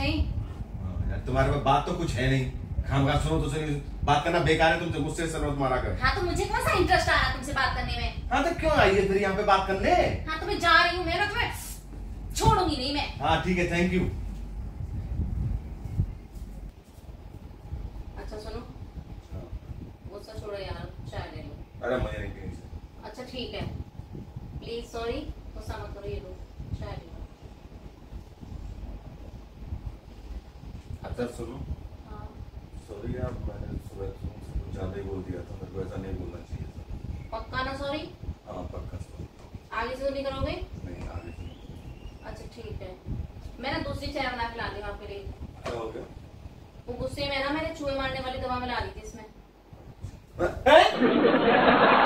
सही। यार तुम्हारे पास बात तो कुछ है नहीं, खामखा सुनो तो सही, बात करना बेकार है, तुमसे मुझसे सर मत मारा कर। हाँ तो मुझे कौन सा इंटरेस्ट आ रहा तुमसे बात करने में। हाँ तो क्यों आई है फिर यहाँ पे बात करने? हाँ तो मैं जा रही हूँ, मैं ना तुम्हें छोड़ूंगी नहीं मैं। हाँ ठीक है, थैंक यू। अच्छा सुनो, गुस्सा छोड़ो यार, चाय ले लो। अरे मुझे नहीं पीनी। अच्छा ठीक है, प्लीज सॉरी, गुस्सा मत करो, ये लो चाय ले लो। अच्छा सुनो, हाँ सॉरी यार, मैंने सुबह तुमसे कुछ ज्यादा ही बोल दिया था, मेरे को ऐसा नहीं बोलना चाहिए था। पक्का ना सॉरी? हाँ पक्का सॉरी। आगे से तो नहीं करोगे? नहीं आगे से नहीं। अच्छा ठीक है, मैं ना दूसरी चाय बना के ला दी हूँ आपके लिए। क्या हो गया? वो गुस्से में ना मैंने चूहे मारने वाली दवा मिला दी थी इसमें। हैं?